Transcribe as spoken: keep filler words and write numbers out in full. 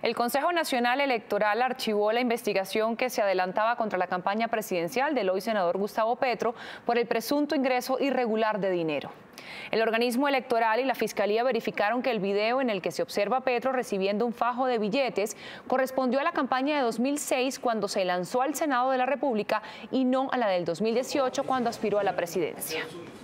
El Consejo Nacional Electoral archivó la investigación que se adelantaba contra la campaña presidencial del hoy senador Gustavo Petro por el presunto ingreso irregular de dinero. El organismo electoral y la Fiscalía verificaron que el video en el que se observa a Petro recibiendo un fajo de billetes correspondió a la campaña de dos mil seis, cuando se lanzó al Senado de la República, y no a la del dos mil dieciocho, cuando aspiró a la presidencia.